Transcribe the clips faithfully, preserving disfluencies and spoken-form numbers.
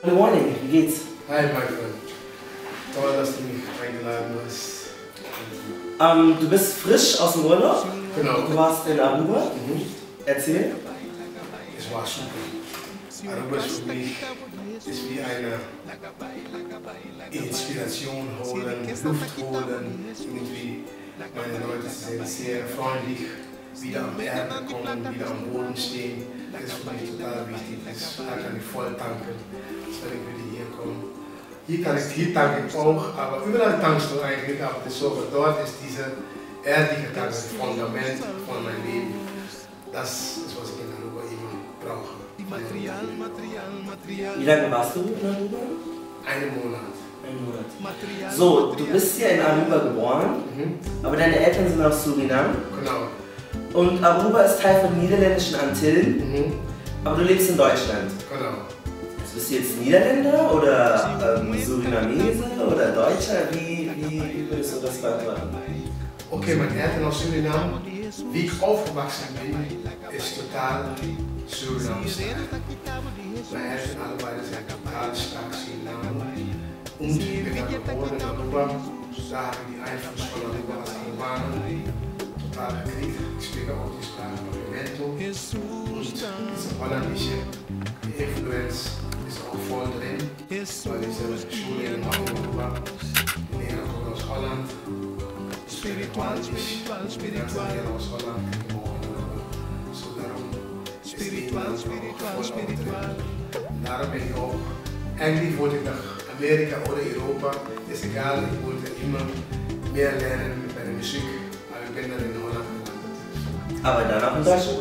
Good morning, wie geht's? Hi Michael, toll, dass du mich eingeladen hast. Ähm, du bist frisch aus dem Urlaub. Genau. Du warst in Aruba. Mhm. Erzähl. Es war super. Aruba ist für mich ist wie eine Inspiration holen, Luft holen. Irgendwie meine Leute sind sehr freundlich, wieder am Erde kommen, wieder am Boden stehen. Das ist für mich total wichtig. Das kann ich voll danken, dass wenn ich wieder hier komme. Hier, kann ich, hier danke ich auch, aber überall dankst du eigentlich, aber das so, dort ist diese ehrliche Dank, das Fundament von meinem Leben. Das ist, was ich in Aruba immer brauche. Wie lange warst du in Aruba? Einen Monat. Einen Monat. So, du bist ja in Aruba geboren, Mhm. aber deine Eltern sind aus Suriname. Genau. Und Aruba ist Teil von niederländischen Antillen, Mhm. aber du lebst in Deutschland. Genau. Also bist du jetzt Niederländer oder ähm, Surinamese oder Deutscher? Wie, wie, wie würdest du das beantworten? Okay, meine Eltern aus Suriname, wie ich aufgewachsen bin, ist total Surinamesisch. Meine Eltern alle beide sind total stark Suriname. Und ich bin dann geboren in Aruba, da habe ich die Einfluss von Aruba als Albaner total gekriegt. Ich spreche auch die Sprache Movimento und diese holländische Influence ist auch voll drin, weil ich selber Schule in Aruba, die Lehrer kommen aus Holland. Spiritual, spiritual, aus Holland geboren. So darum spiritual, spiritual, spiritual. Darum bin ich auch, eigentlich wollte ich nach Amerika oder Europa, ist egal, ich wollte immer mehr lernen mit meiner Musik, aber ich bin dann in Holland gelandet. Aber danach in Deutschland?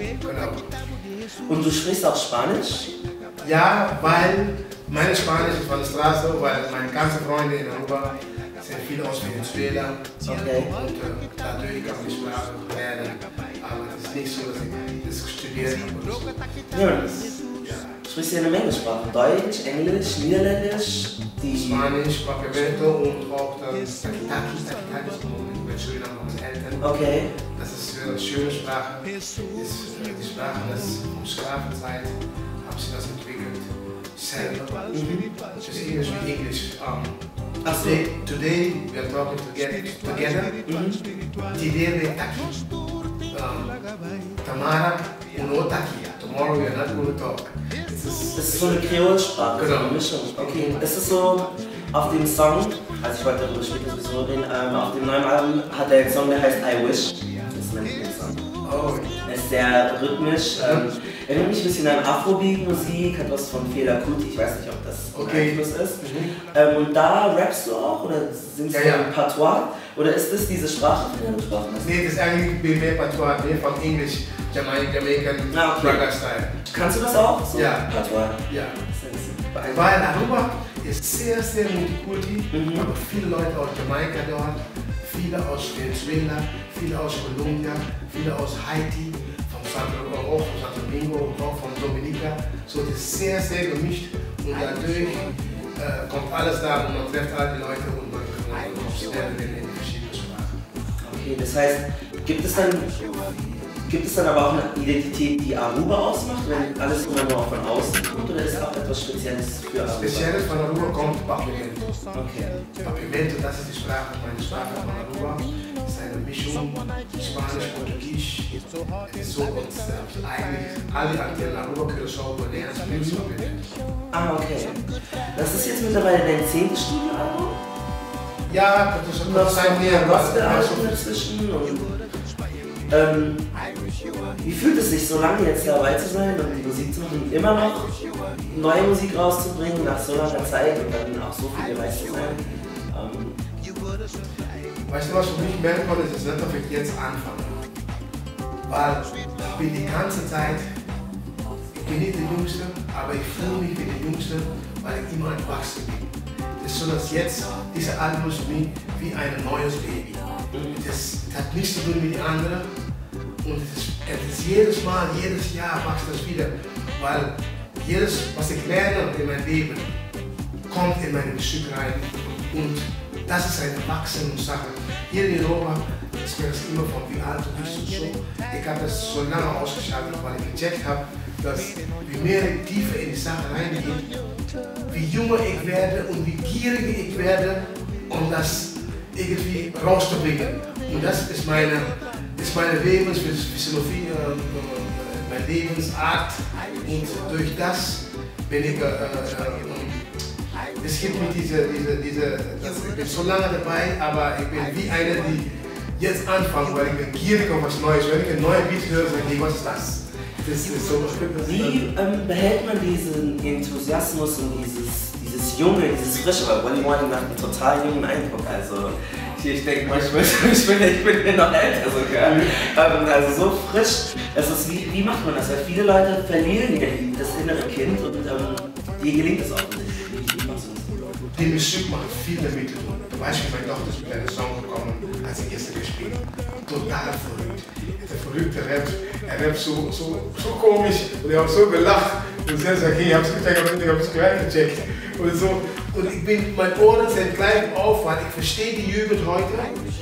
Genau. Und du sprichst auch Spanisch? Ja, weil meine Spanisch ist von der Straße, weil meine ganzen Freunde in Aruba sind viele aus Venezuela. Okay. Und äh, dadurch kann man die Sprache lernen. Aber es ist nicht so, dass ich das studiert habe. Ja, das, ja. Du sprichst ja eine Menge Sprachen. Deutsch, Englisch, Niederländisch, die Spanisch, Papimento und auch das Takitaki. Takitaki ist mit Suriname und Eltern. Okay. Das ist eine schöne Sprache. Ist äh, die Sprache des Sklavenzeit haben sie das entwickelt. Selber. Mhm. Das ist ähnlich wie Englisch. Um, Ach so. Today, today we are talking together. together. Mm-hmm. Today taki. Um, Tamara uno taki. Tomorrow we are not going to talk. Das ist so eine Kreolsprache, so eine Mischung. Okay. Das ist so auf dem Song, also ich wollte darüber später sowieso reden, ähm, auf dem neuen Album hat er einen Song, der heißt I Wish. Das ist mein Lieblingssong. Oh. Er ist sehr rhythmisch. Ähm, erinnert mich ein bisschen an Afrobeat-Musik, hat was von Fela Kuti, ich weiß nicht, ob das okay. Einfluss ist. Mhm. Ähm, und da rappst du auch oder singst ja, du ja. ein Patois? Oder ist das diese Sprache, von der du gesprochen hast? Nee, das ist eigentlich mehr Patois, mehr von Englisch, Jamaican, Jamaican ah, okay. Raga-Style. Kannst du das auch? So ja. Patois? Ja. Das ist Weil Aruba ist sehr, sehr Multikulti, mhm. aber viele Leute aus Jamaika dort, viele aus Venezuela, viele aus Kolumbien, viele aus Haiti, von Santo, auch von Santo Domingo und auch von Dominica. So, das ist sehr, sehr gemischt und dadurch äh, kommt alles da und man trifft alle Leute und man kann lernen in verschiedenen Sprachen. Okay, das heißt, gibt es dann, gibt es dann aber auch eine Identität, die Aruba ausmacht, wenn alles immer nur von außen kommt, oder ist auch etwas Spezielles für Aruba? Spezielles von Aruba kommt Papimento. Okay. Papimento, das ist die Sprache, meine Sprache von Aruba. Das ist eine Mischung Spanisch, Portugiesisch. So und äh, eigentlich alle Antillen, Aruba, Curaçao, Bonaire, sprechen Papimento. Ah, okay. Das ist jetzt mittlerweile dein zehntes Studioalbum? Ja, das ist noch sein mehr Gospel-Album dazwischen. Und, ähm, wie fühlt es sich, so lange jetzt dabei zu sein und Musik zu machen, immer noch neue Musik rauszubringen nach so langer Zeit und dann auch so viel dabei zu sein? Ähm, Weißt du, was für mich merken konnte, ist nicht, dass ich jetzt anfange. Weil ich bin die ganze Zeit, ich bin nicht der Jüngste, aber ich fühle mich wie der Jüngste, weil ich immer entwachsen bin. Es ist so, dass jetzt dieser Album ist für mich wie ein neues Baby. Das hat nichts zu tun mit den anderen. Und es ist, es ist jedes Mal, jedes Jahr wächst das wieder. Weil jedes, was ich lerne in meinem Leben, kommt in meine Musik rein. Und das ist eine wachsende Sache. Hier in Europa ist mir das immer von wie alt du bist und so. Ich habe das so lange ausgeschaltet, weil ich gecheckt habe, dass je mehr ich tiefer in die Sache reingehe, wie jünger ich werde und wie gieriger ich werde, um das irgendwie rauszubringen. Und das ist meine, ist meine Lebensphilosophie, äh, meine Lebensart. Und durch das bin ich, äh, äh, es gibt mir diese, diese, diese, das, ich bin so lange dabei, aber ich bin wie einer, die jetzt anfangen, weil ich bin gierig auf was Neues. Wenn ich ein neues Beat höre, sage ich, was ist das? Das ist so, das wie ähm, behält man diesen Enthusiasmus und dieses, dieses Junge, dieses Frische? Weil Wally Morning macht einen total jungen Eindruck. Also ich, ich denke manchmal, ich bin, ich bin ja noch älter sogar. Ähm, also so frisch. Es ist, wie, wie macht man das? Weil viele Leute verlieren das innere Kind und ähm, dir gelingt es auch nicht. Wie machst du das? Die Musik macht viel damit zu tun. Zum Beispiel, meine Tochter ist mit einer Song gekommen, als ich gestern gespielt habe. Total verrückt. Der verrückte Rap, er rappt so, so, so komisch und ich habe so gelacht. Und sie hat gesagt, hey, ich habe es gecheckt und ich habe es gleich gecheckt. Und, so. Und ich bin, meine Ohren sind gleich auf, weil ich verstehe die Jugend heute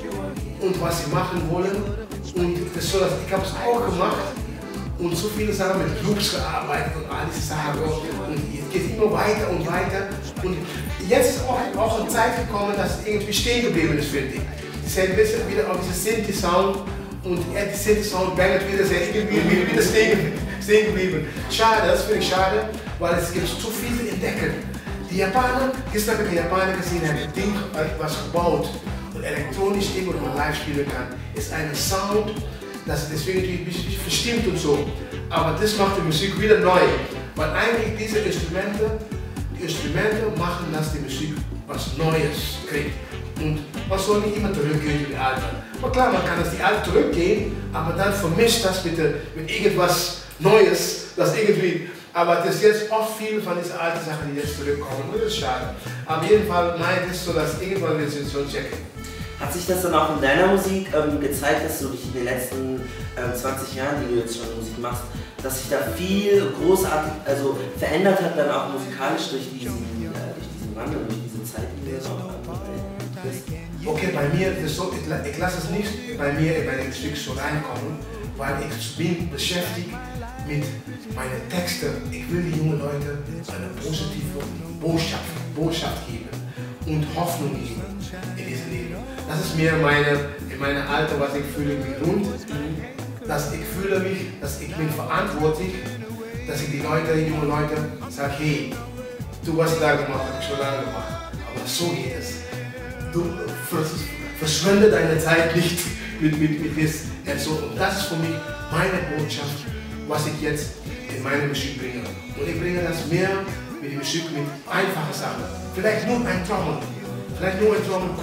und was sie machen wollen. Und das so, dass ich habe es auch gemacht. Und so viele Sachen mit Loops gearbeitet und all diese Sachen. Und es geht immer weiter und weiter. Und jetzt ist auch, auch eine Zeit gekommen, dass es irgendwie stehen geblieben ist, finde ich. Sie sind ein bisschen wieder auf diese Synthi-Sound und ja, die Synthi-Sound bangert wieder, sehr irgendwie wieder stehen, stehen geblieben. Schade, das finde ich schade, weil es gibt zu viel zu entdecken. Die Japaner, gestern habe ich die Japaner gesehen, haben ein Ding was gebaut und elektronisch Ding, wo man live spielen kann, ist ein Sound, das deswegen ein bisschen verstimmt und so. Aber das macht die Musik wieder neu. Weil eigentlich diese Instrumente, die Instrumente machen, dass die Musik was Neues kriegt. Und man soll nicht immer zurückgehen in die Alte. Aber klar, man kann das die Alte zurückgehen, aber dann vermischt das mit, mit irgendwas Neues, das irgendwie. Aber das ist jetzt oft viel von diesen alten Sachen, die jetzt zurückkommen. Und das ist schade. Aber auf jeden Fall meint es so, dass irgendwann wir sind so checken. Hat sich das dann auch in deiner Musik ähm, gezeigt, dass du dich in den letzten ähm, zwanzig Jahren, die du jetzt schon Musik machst, dass sich da viel großartig, also verändert hat dann auch musikalisch durch diesen, äh, durch diesen Wandel, durch diese Zeit, die du jetzt auch bist? Okay, bei mir ist es so, ich, ich lasse es nicht bei mir bei dem Stück so reinkommen, weil ich bin beschäftigt mit meinen Texten. Ich will die jungen Leute eine positive Botschaft, Botschaft geben und Hoffnung geben in diesem Leben. Das ist mir meine, in meinem Alter, was ich fühle, mich rund. Dass ich fühle mich, dass ich bin verantwortlich, dass ich die Leute, die jungen Leute sage, hey, du hast da gemacht, habe ich schon lange gemacht, aber so geht es. Du verschwende deine Zeit nicht mit, mit, mit das. Und das ist für mich meine Botschaft, was ich jetzt in meine Musik bringe. Und ich bringe das mehr mit der Musik mit einfachen Sachen. Vielleicht nur ein Trommel, vielleicht nur ein Trommel,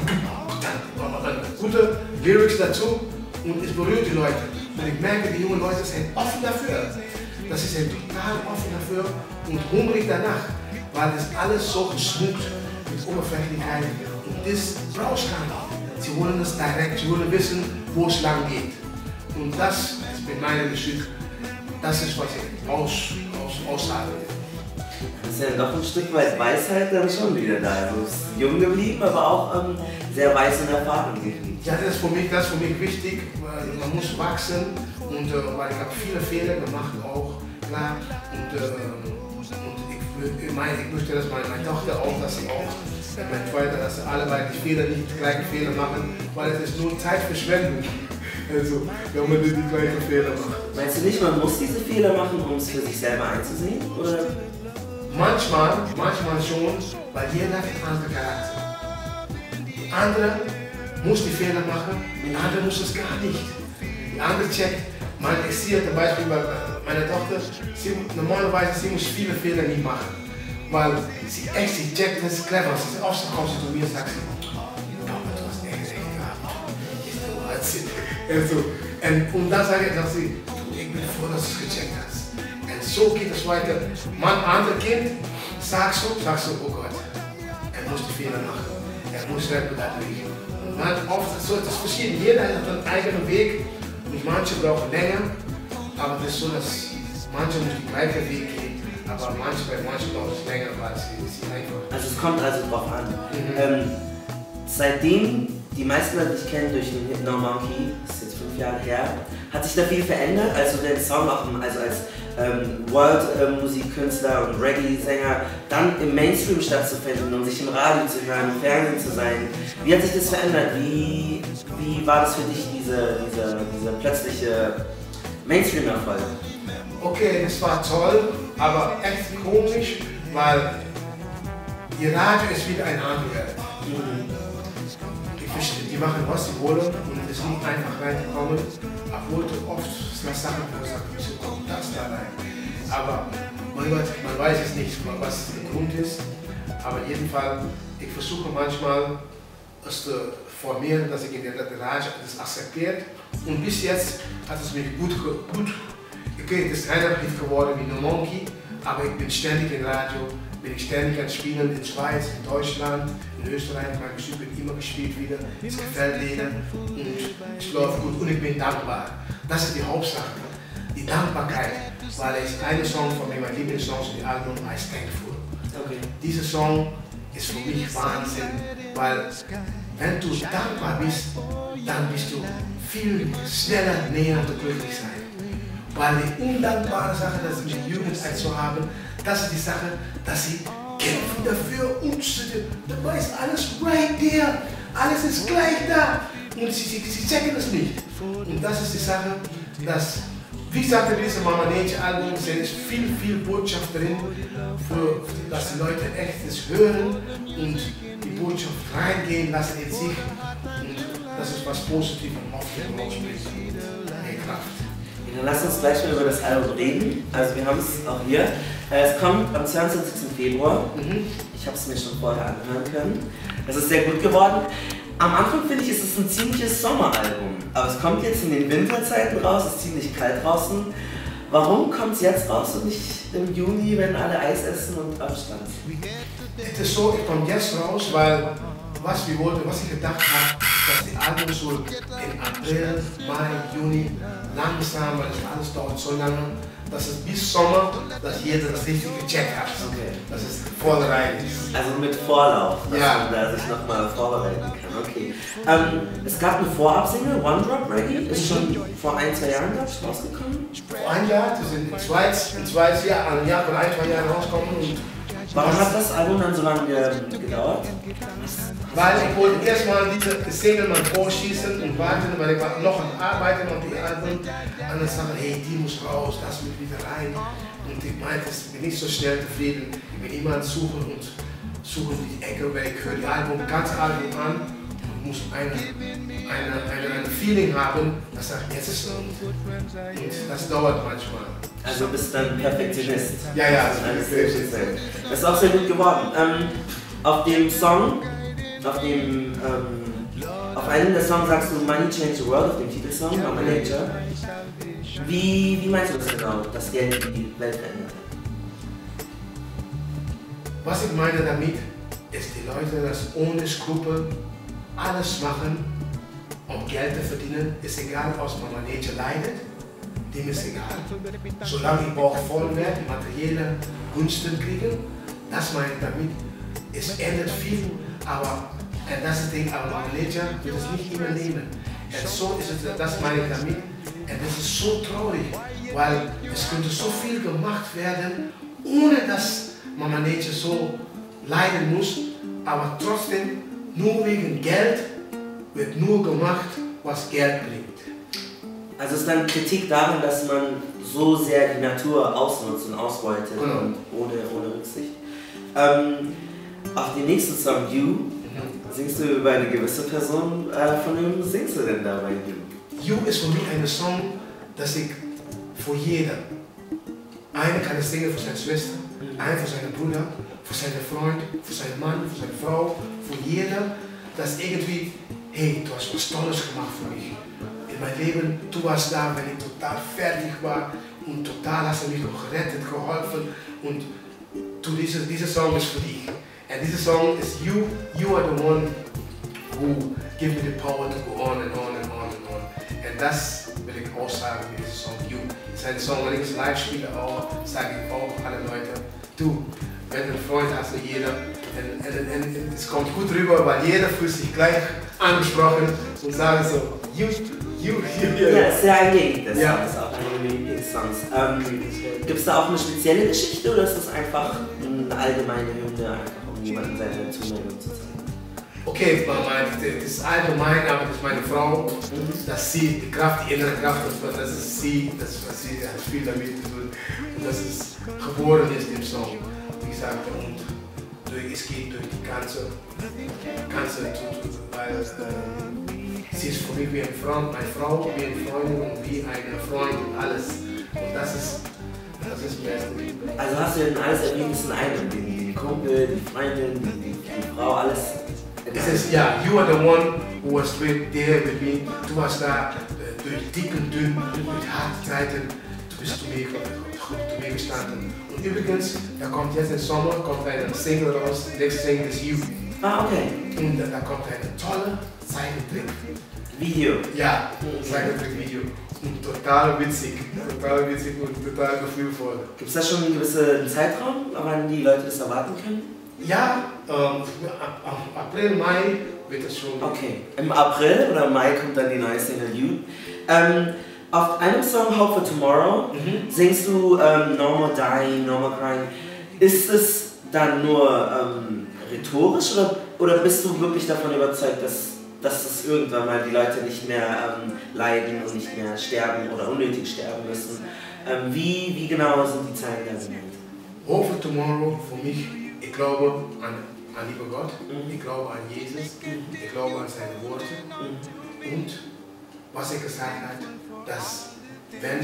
gute Lyrics dazu und es berührt die Leute. Und ich merke, die jungen Leute sind offen dafür. Das ist sind total offen dafür und hungrig danach, weil das alles so geschmückt mit Oberflächlichkeit und das brauchst du gar nicht. Sie wollen das direkt, sie wollen wissen, wo es lang geht. Und das ist mit meiner Musik, das ist, was ich aus, aus, aussage. Das ist ja doch ein Stück weit Weisheit dann schon wieder da. Also ist jung geblieben, aber auch ähm, sehr weise und erfahren geblieben. Ja, das ist für mich, das ist für mich wichtig, weil man muss wachsen und äh, weil ich habe viele Fehler gemacht auch, klar. Und, äh, und ich, ich, meine, ich möchte, dass meine, meine Tochter auch, dass sie auch, mein Vater, dass sie alle beide die Fehler nicht die gleichen Fehler machen, weil es ist nur Zeitverschwendung. Also, wenn man die gleichen Fehler macht. Meinst du nicht, man muss diese Fehler machen, um es für sich selber einzusehen? Oder? Manchmal, manchmal schon, weil jeder hat einen anderen Charakter. Andere muss die Fehler machen, die andere muss es gar nicht. Die andere checkt, man, ich sehe zum Beispiel bei meiner Tochter, sie, normalerweise sie muss viele Fehler nicht machen. Weil sie echt, sie checkt, das ist clever. Sie ist aufgekommen zu mir und sagt sie, Papa, du hast echt recht gehabt. Also, und, und dann sage ich, sagt sie, ich bin froh, dass du es gecheckt hast. Und so geht es weiter. Mein anderes Kind sagt so, sagt so, oh Gott, er muss die Fehler machen. Er muss selber da durch. Und man oft so, das ist verschieden. Jeder hat einen eigenen Weg. Und manche brauchen länger. Aber das ist so, dass manche muss den gleichen Weg gehen. Aber manche, bei manchen brauchen es länger, weil sie, sie einfach. Also es kommt also drauf an. Mhm. Ähm, seitdem die meisten Leute, die ich kenne durch den Hit No Monkey, das ist jetzt fünf Jahre her, hat sich da viel verändert, als du den Song auch also als ähm, World-Musikkünstler und Reggae-Sänger dann im Mainstream stattzufinden und sich im Radio zu hören, im Fernsehen zu sein. Wie hat sich das verändert? Wie, wie war das für dich, diese, diese, diese plötzliche Mainstream-Erfolg? Okay, das war toll, aber echt komisch, weil die Radio ist wieder ein Handwerk. Mhm. Die machen was sie wollen und es ist nicht einfach reingekommen, obwohl du oft Sachen gesagt hast, wieso kommt das da rein. Aber man, man weiß es nicht, was der Grund ist. Aber jedenfalls, ich versuche manchmal es zu formieren, dass ich in der Radio das akzeptiert. Und bis jetzt hat es mich gut, gut okay, das ist keiner Hit geworden wie No Monkey, aber ich bin ständig im Radio, bin ich ständig an Spielen in der Schweiz, in Deutschland, in Österreich, mein Musik wird immer gespielt wieder, es gefällt denen und es läuft gut und ich bin dankbar. Das ist die Hauptsache, die Dankbarkeit, weil es ist eine Song von mir, mein Lieblingssong ist die Album I Thankful. Okay. Dieser Song ist für mich Wahnsinn, weil wenn du dankbar bist, dann bist du viel schneller näher zu glücklich sein. Weil die undankbare Sache, dass sie die Jugendzeit zu haben, das ist die Sache, dass sie kämpfen dafür und dabei ist alles right there, alles ist gleich da und sie, sie, sie checken es nicht. Und das ist die Sache, dass, wie gesagt, in diesem Mama Nature Album ist viel, viel Botschaft drin, für, dass die Leute echt es hören und die Botschaft reingehen lassen in sich und das ist was Positives und Hoffnung rausbringt. Mehr Kraft. Dann lass uns gleich mal über das Album reden. Also wir haben es auch hier. Es kommt am zweiundzwanzigsten Februar. Mhm. Ich habe es mir schon vorher anhören können. Es ist sehr gut geworden. Am Anfang finde ich, ist es ein ziemliches Sommeralbum. Aber es kommt jetzt in den Winterzeiten raus, es ist ziemlich kalt draußen. Warum kommt es jetzt raus und nicht im Juni, wenn alle Eis essen und Abstand? Es ist so, ich komme jetzt raus, weil was wir wollten, was ich gedacht habe, dass die Album so im April, Mai, Juni langsam, weil das alles dauert so lange, dass es bis Sommer, dass jeder das richtig gecheckt hat, okay. Dass es vorbereitet ist. Also mit Vorlauf, dass ja. man da sich nochmal vorbereiten kann. Okay. Ähm, es gab eine Vorabsingle, One Drop Reggae, ist schon vor ein, zwei Jahren, glaube ich, rausgekommen. Vor ein Jahr, das sind in zwei, in zwei Jahren, ein Jahr oder ein, zwei Jahre rauskommen. Und warum hat das Album dann so lange gedauert? Weil ich wollte erstmal diese Single mal vorschießen und warten, weil ich war noch am Arbeiten auf die Album. Und dann sagen, hey, die muss raus, das muss wieder rein. Und ich meinte, ich bin nicht so schnell zufrieden. Ich bin immer am Suchen und suchen die Ecke weg, höre die Album, ganz Album an und muss eine, eine, eine, ein Feeling haben, das sagt, jetzt ist es. Und das dauert manchmal. Also du bist dann Perfektionist. Ja, ja, also Perfektionist. Das ist auch sehr gut geworden. Ähm, auf dem Song, auf dem, ähm, auf einem der Songs sagst du Money Change the World, auf dem Titelsong, Mama Nature. Wie, wie meinst du das genau, dass Geld die Welt verändert hat? Was ich meine damit, ist die Leute, dass ohne Skrupel alles machen, um Geld zu verdienen, ist egal, was Mama Nature leidet. Dem ist egal. Solange ich Bauch voll werde, materielle Gunsten kriegen, das meine ich damit. Es ändert viel, aber äh, das ist das Ding, aber Mama Nature wird es nicht immer nehmen. Und so ist es, das meine ich damit. Und das ist so traurig, weil es könnte so viel gemacht werden, ohne dass Mama Nature so leiden muss, aber trotzdem nur wegen Geld wird nur gemacht, was Geld bringt. Also es ist dann Kritik daran, dass man so sehr die Natur ausnutzt und ausbeutet, genau. Und ohne, ohne Rücksicht. Ähm, auf den nächsten Song, You, mhm. singst du über eine gewisse Person. Äh, von wem singst du denn da bei You? You ist für mich ein Song, dass ich für jeden, eine kann ich singen für seine Schwester, mhm. eine für seinen Bruder, für seinen Freund, für seinen Mann, für seine Frau, für jeden, dass irgendwie, hey, du hast was Tolles gemacht für mich. In meinem Leben, du warst da, wenn ich total fertig war und total hast du mich noch gerettet, geholfen und du, diese, dieser Song ist für dich. And dieser Song ist You, you are the one who give me the power to go on and on and on and on. Und das will ich auch sagen mit diesem Song You. Das ist ein Song, wenn ich es live spiele auch, sage ich auch alle Leute, du, wenn du einen Freund hast, jeder, Und, und, und, und es kommt gut rüber, weil jeder fühlt sich gleich angesprochen und sagt so, you, you, you. Ja, ist sehr eingängig, das ja. ist auch einer meiner Lieblingssongs. Ähm, Gibt es da auch eine spezielle Geschichte oder ist das einfach eine allgemeine Hymne, einfach um jemandem seine Zuneigung zu zeigen? Okay, das ist allgemein, aber das ist meine Frau, dass sie die Kraft, die innere Kraft, das ist sie, das was sie hat viel damit zu tun und das ist geboren ist im Song, wie gesagt, und durch, es geht durch die ganze, ganze weil äh, sie ist für mich wie eine Frau, meine Frau, wie eine Freundin und wie eine Freund und alles und das ist, das ist das Beste. Also hast du denn alles erwähnt in einem, die, die Kumpel, die Freundin, die, die Frau, alles? Es ist, ja, you are the one who was there with me. Du warst da äh, durch dick und dünn, durch harte Zeiten, du bist zu mir, zu mir gestanden. Und übrigens, da kommt jetzt im Sommer kommt eine Single raus, next Single is You. Ah, okay. Und da kommt eine tolle Zeichentrick. Video? Ja, Zeichentrick-Video. Und total witzig, total witzig und total gefühlvoll. Gibt es da schon einen gewissen Zeitraum, wann die Leute das erwarten können? Ja, ähm, ab April, Mai wird es schon. Okay, im April oder im Mai kommt dann die neue Single You. Ähm, auf einem Song Hope for Tomorrow mhm. singst du ähm, No More Dying, No More Crying. Ist es dann nur ähm, rhetorisch oder, oder bist du wirklich davon überzeugt, dass, dass es irgendwann mal die Leute nicht mehr ähm, leiden und nicht mehr sterben oder unnötig sterben müssen? Ähm, wie, wie genau sind die Zeilen da gemeint? Hope for Tomorrow für mich. Ich glaube an, an lieber Gott, mhm. ich glaube an Jesus, mhm. ich glaube an seine Worte mhm. und was er gesagt hat, dass wenn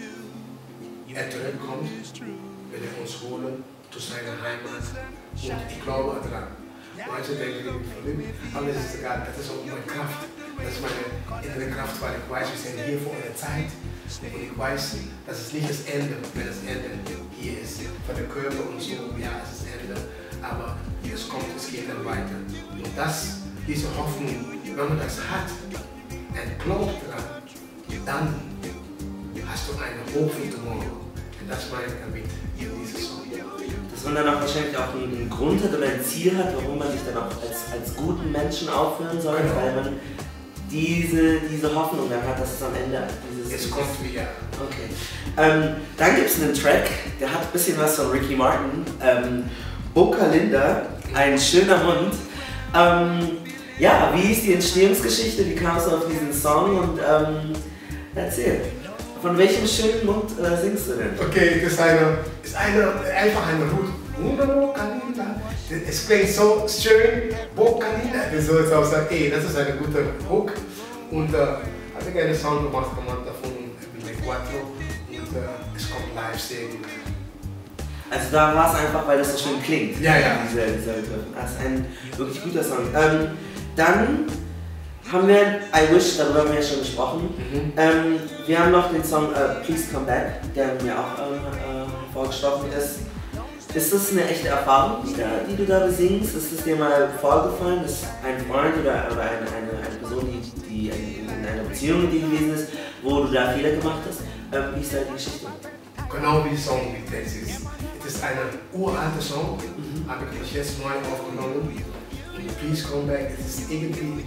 er zurückkommt, will er uns holen zu seiner Heimat und ich glaube daran. Manche denken, ich bin verliebt, aber das ist egal, das ist auch meine Kraft, das ist meine innere Kraft, weil ich weiß, wir sind hier vor einer Zeit und ich weiß, dass es nicht das Ende, wenn das Ende hier ist, für den Körper und so, ja, es ist das Ende, aber es kommt, es geht dann weiter. Und das, diese Hoffnung, wenn man das hat und glaubt daran, dann hast du eine Hope for Tomorrow. Und das meine ich damit in diesem Song. Dass man dann auch wahrscheinlich auch einen Grund hat oder ein Ziel hat, warum man sich dann auch als, als guten Menschen aufführen soll, genau. Weil man diese, diese Hoffnung dann hat, dass es am Ende dieses... Jetzt kommt wieder. Okay. Ähm, dann gibt es einen Track, der hat ein bisschen was von Ricky Martin. Ähm, Boca Linda, ein schöner Hund. Ähm, ja, wie ist die Entstehungsgeschichte? Wie kam es auf diesen Song? Und ähm, erzähl. Von welchem schönen Hund äh, singst du denn? Okay, das ist, eine, ist eine, einfach eine Route. Boca Linda. Es klingt so schön. Boca Linda. Das soll jetzt auch sagen, ey, das ist eine gute Hook. Und äh, habe ich einen Song gemacht, gemacht davon mit Quattro. Und äh, es kommt live sehr gut. Also da war es einfach, weil das so schön klingt. Ja, ja. Dieser, dieser Begriff. Das ist ein wirklich guter Song. Ähm, dann haben wir I Wish, darüber haben wir ja schon gesprochen. Mhm. Ähm, wir haben noch den Song uh, Please Come Back, der mir auch ähm, äh, vorgestochen ist. Ist das eine echte Erfahrung, die, da, die du da besingst? Ist es dir mal vorgefallen, dass ein Freund oder, oder eine, eine, eine Person, die, die in einer Beziehung mit dir gewesen ist, wo du da Fehler gemacht hast? Ähm, wie ist da die Geschichte? Genau wie der Song wie Text ist. Es ist ein uralter Song, mhm. habe ich jetzt neu aufgenommen. Please Come Back, es ist irgendwie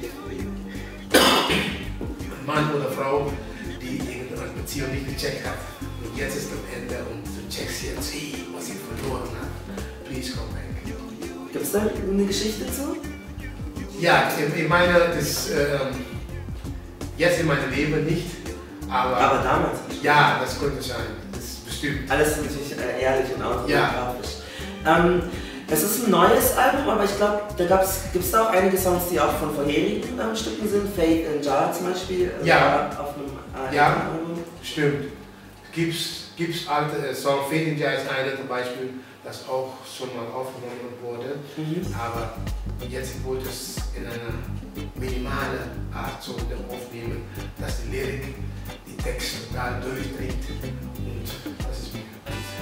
ein Mann oder Frau, die irgendeine Beziehung nicht gecheckt hat. Und jetzt ist am Ende und du checkst jetzt, hey, was ich verloren habe. Please Come Back. Gibt es da eine Geschichte zu? Ja, ich meine, das ähm, jetzt in meinem Leben nicht, aber, aber damals? Ja, das könnte sein. Das ist bestimmt. Alles natürlich äh, ehrlich und autobiografisch. Ja. Ähm, Es ist ein neues Album, aber ich glaube, da gibt es da auch einige Songs, die auch von vorherigen ähm, Stücken sind. Faith in Jar zum Beispiel. Äh, ja, auf einem äh, ja Album. Stimmt. Gibt's, gibt's alte äh, Songs. Faith in Jar ist eine zum Beispiel, das auch schon mal aufgenommen wurde. Mhm. Aber jetzt wollte es in einer minimalen Art so aufnehmen, dass die Lyrik, die Text total durchdringt. Und das ist mir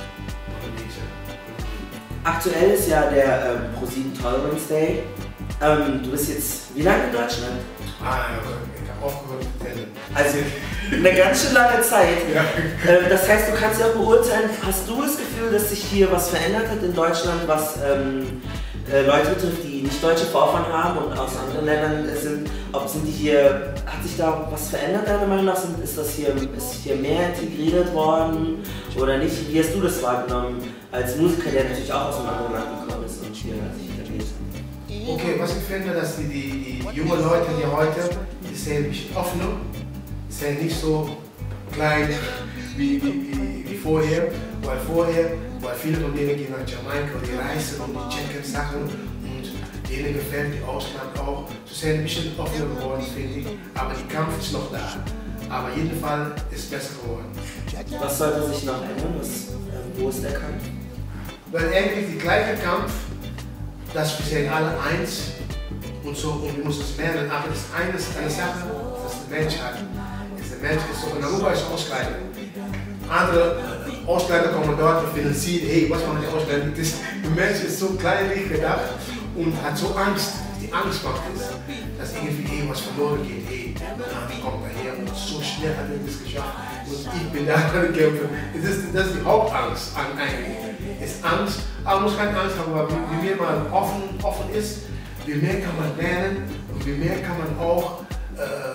aktuell ist ja der ähm, ProSieben Tolerance Day. Ähm, du bist jetzt wie lange in Deutschland? Ah, ich habe aufgehört zu tellen. Also eine ganz schön lange Zeit. Ja. Ähm, das heißt, du kannst ja auch beurteilen, hast du das Gefühl, dass sich hier was verändert hat in Deutschland, was ähm, äh, Leute betrifft, die nicht deutsche Vorfahren haben und aus anderen Ländern sind, ob sind die hier, hat sich da was verändert deiner Meinung nach? Sind, ist das hier, ist hier mehr integriert worden oder nicht? Wie hast du das wahrgenommen als Musiker, der natürlich auch aus einem anderen Land gekommen ist und hier sich etabliert? Okay, was ich finde, dass die, die, die jungen Leute, die heute, die sind ein bisschen offener, sind nicht so klein wie, wie, wie, wie vorher, weil vorher, weil viele von denen gehen nach Jamaika und die reisen und die checken Sachen und denen gefällt die Ausland auch. Sie sind ein bisschen offener geworden, finde ich, aber die Kampf ist noch da. Aber in jedem Fall ist es besser geworden. Was sollte sich noch ändern? Was, äh, wo ist der Kampf? Weil eigentlich der gleiche Kampf, dass wir sind alle eins und so und wir müssen es lernen, aber das ist eine, eine Sache, das der Mensch hat. Der Mensch ist so, in Europa ist Ausleider. Andere Ausleider kommen dort und finden sie, hey, was machen die Ausleider? Der Mensch ist so kleinlich gedacht und hat so Angst. Die Angst macht es, dass irgendwie hey, was verloren geht. Hey, dann kommt er her und so schnell hat er das geschafft und ich bin da an Kämpfen. Das ist, das ist die Hauptangst eigentlich. Es ist Angst, aber man muss keine Angst haben, aber wie mehr man offen, offen ist, wie mehr kann man lernen und wie mehr kann man auch äh,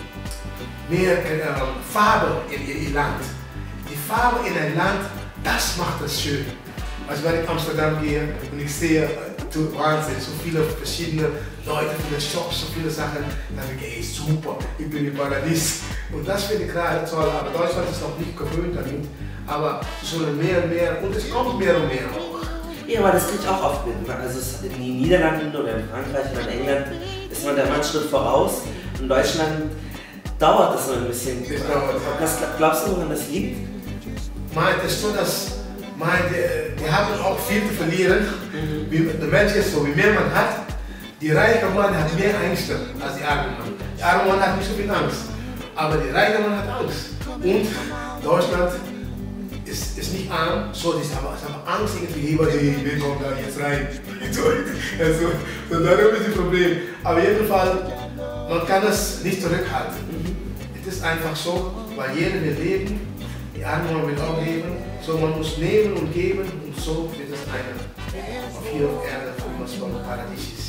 mehr äh, Farbe in ihr Land. Die Farbe in ein Land, das macht es schön. Also wenn ich in Amsterdam gehe und ich sehe äh, Wahnsinn, so viele verschiedene Leute, viele Shops, so viele Sachen, dann denke ich, ey, super, ich bin im Paradies. Und das finde ich gerade toll, aber Deutschland ist noch nicht gewöhnt damit. Aber es sollen mehr und mehr, und es kommt mehr und mehr auch. Ja, aber das kriege ich auch oft mit. Also in den Niederlanden oder in Frankreich oder in England ist man da immer einen Schritt voraus. In Deutschland dauert das so ein bisschen. Das dauert. Was glaubst du, woran das liegt? Meint es so, dass meint, wir haben auch viel zu verlieren. Mhm. Wie, der Mensch ist so, wie mehr man hat, die reiche Mann hat mehr Ängste als die arme Mann. Der arme Mann hat nicht so viel Angst, aber der reiche Mann hat Angst. Und Deutschland ist, ist nicht arm, so ist aber, ist aber Angst irgendwie, hey, wir kommen da jetzt rein. Also, so, darum ist das Problem. Aber in jedem Fall, man kann es nicht zurückhalten. Mhm. Es ist einfach so, weil jeder will leben, die anderen will auch leben. So, man muss nehmen und geben und so wird es eine auf hier auf Erde, wo man so ein Paradies ist.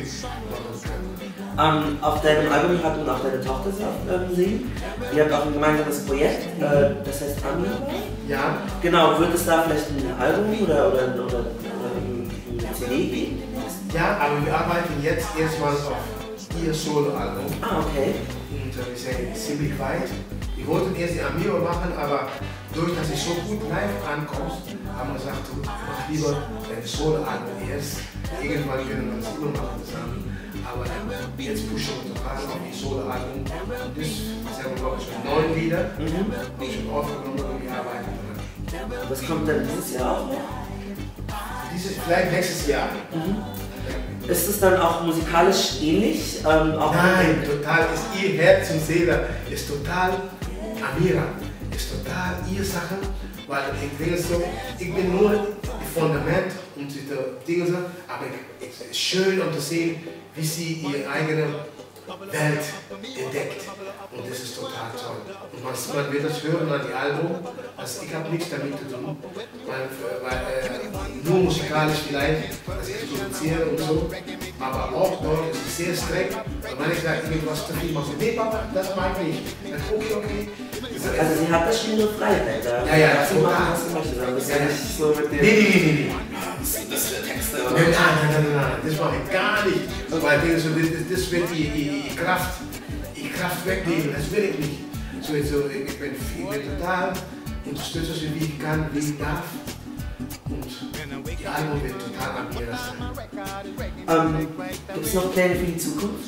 Um, auf deinem Album hat man auch deine Tochter ähm, singen. Ihr habt auch ein gemeinsames Projekt, äh, das heißt Ami. Ja. Genau, wird es da vielleicht ein Album oder, oder, oder, oder eine C D geben? Ja, aber wir arbeiten jetzt erstmal auf ihr Solo-Album. Ah, okay. Und äh, wir sind ziemlich weit. Wir wollten erst die Amiro machen, aber durch dass ich so gut live ankommst, haben wir gesagt, du mach lieber dein Solo-Album erst. Irgendwann können wir das immer machen zusammen. Aber jetzt pushen wir total auf die Solo-Album. Und das sind wir, glaube ich, schon neun Lieder. Mhm. Die schon aufgenommen und wir arbeiten dran. Was kommt dann dieses Jahr auch? Dieses, vielleicht nächstes Jahr. Mhm. Ist es dann auch musikalisch ähnlich? Ähm, auch Nein, total. Ist ihr Herz und Seele ist total Amira. Ist total ihre Sache. Weil ich denke so, ich bin nur die Fundament und die Dinge, aber es ist schön um zu sehen, wie sie ihre eigene Welt entdeckt. Und das ist total toll. Und man, man wird das hören an die Album. Also ich habe nichts damit zu tun, weil, weil äh, nur musikalisch vielleicht, dass ich produziere und so. Aber auch dort ist es sehr streng. Und wenn ich sage, irgendwas zu viel mache, nee Papa, das mag ich nicht. Dann okay, okay. Also sie hat das schon nur Freiheit. Da ja, ja, sie machen, was sie möchte. Dann ist ja nicht so mit dem... Nee, nee, nee, nee. Das für Texte oder? Nein, nein, nein, nein, das mache ich gar nicht. Weil das, das wird die, die, die Kraft, die Kraft wegnehmen, das will ich nicht. So, so, ich bin, ich bin total unterstützt, wie ich kann, wie ich darf. Und die Album wird total an mir sein. Ähm, Gibt es noch Pläne für die Zukunft?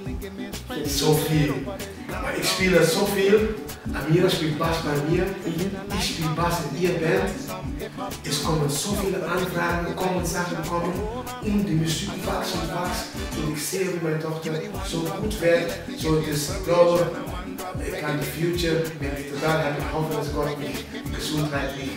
So viel. Ich spiele so viel. Amira spielt Bass bei mir. Ich spiele Bass in ihrer Band. Es kommen so viele Anfragen, kommen Sachen kommen und die Musik wächst und wächst. Und ich sehe, wie meine Tochter so gut wird. So, das, ich glaube, ich kann die Future, wenn ich total happy, ich hoffe, dass Gott mich gesundheitlich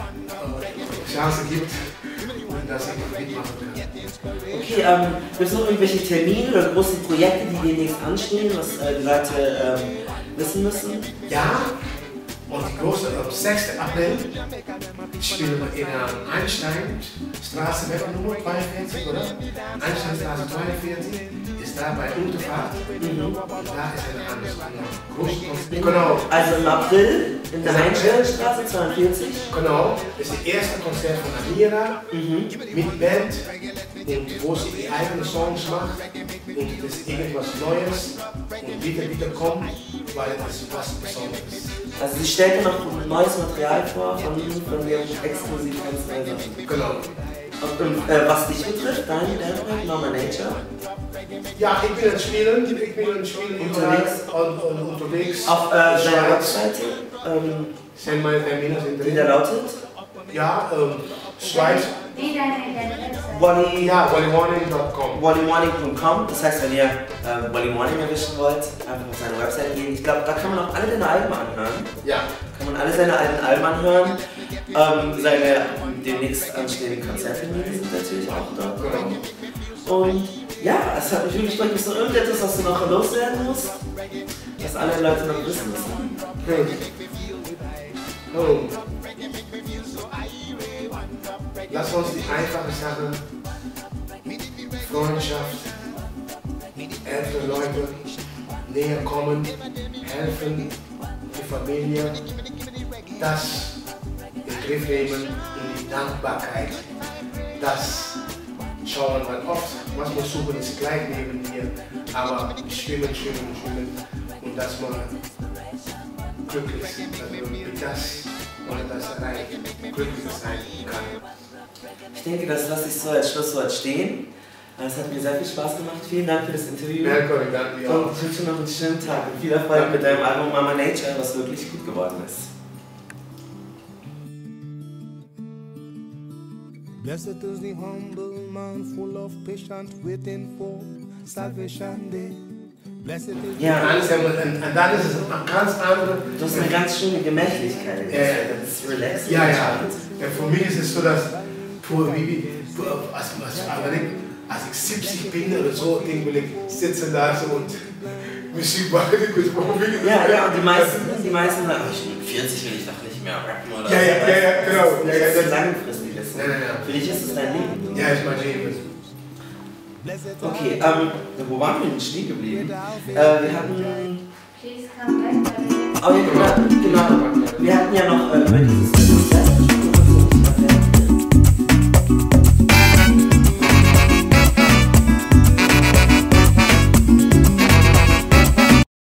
äh, Chance gibt und dass ich mitmachen kann. Okay, ähm, gibt es noch irgendwelche Termine oder große Projekte, die demnächst anstehen, was äh, die Leute ähm, wissen müssen? Ja, und die große, am sechsten April Ich spiele in der Einsteinstraße, Wetternummer zweiundvierzig, oder? Einsteinstraße zweiundvierzig ist da bei Unterfahrt. Mhm. Und da ist ein anderes Konzert. Genau. Also im April in der Einsteinstraße zweiundvierzig. Genau. Das ist das erste Konzert von Amira mhm. mit Band. Und wo sie die eigenen Songs macht. Und das ist irgendwas Neues. Und wieder, wieder kommt, weil das ist was Besonderes. Also sie stellt ja noch neues Material vor von, von ihrem exklusiv ganz neuen Sachen. Genau. Und äh, was dich betrifft, dein Bandprojekt Normal Nature? Ja, ich bin ein Spielen, ich bin ein Spielen unterwegs. Und, und, unterwegs. Auf äh, deiner Webseite? Ähm, sind meine Termine sind drin. Die der lautet? Ja, ähm, Schweiz. Wie deine Webseite? Wally, ja, wally warning punkt com. wally warning punkt com, das heißt, wenn ihr äh, Wally Warning erwischen wollt, einfach auf seine Website gehen. Ich glaube, da kann man auch alle deine Alben anhören. Ja. Kann man alle seine alten Alben anhören. Ähm, seine demnächst anstehenden Konzerttermine sind natürlich auch dort. Genau. Und ja, es hat mich wirklich gefreut. Gibt es noch irgendetwas, was du noch loswerden musst? Was alle Leute noch wissen müssen? Hm. Oh. Lass uns die einfache Sache, Freundschaft, ältere Leute näher kommen, helfen, die Familie, das in den Griff nehmen und die Dankbarkeit, das schauen, weil oft, was wir suchen, ist gleich neben mir, aber schwimmen, schwimmen, schwimmen und dass man glücklich ist, also mit das oder das erreicht, glücklich sein kann. Ich denke, das lasse ich so als Schlusswort stehen. Es hat mir sehr viel Spaß gemacht. Vielen Dank für das Interview. Ja, Gott, danke dir auch. Und ich wünsche dir noch einen schönen Tag und viel Erfolg mit deinem Album Mama Nature, was wirklich gut geworden ist. Blessed is the humble man, full of patience, waiting for salvation day. Blessed is ja, und dann ist es eine ganz andere. Du hast eine ganz schöne Gemächlichkeit. Ja, ja. Das ist relaxed. Ja, ja. Ja, für mich ist es so, dass für mich, als, als, als ich siebzig bin oder so, denke ich, sitze da so und Musik machen. Ja, ja, und die meisten, die meisten sagen, ich vierzig will ich doch nicht mehr rappen oder ja, ja, ja, ja, genau. Das ist, ja, ja, das ist langfristig. Das ja, ja, ja. Für dich ist es dein Leben. Ja, ist mein Leben. Okay, ähm, wo waren wir denn stehen geblieben? Äh, wir hatten... Please come back. Oh, ja, genau, genau. Wir hatten ja noch äh, über dieses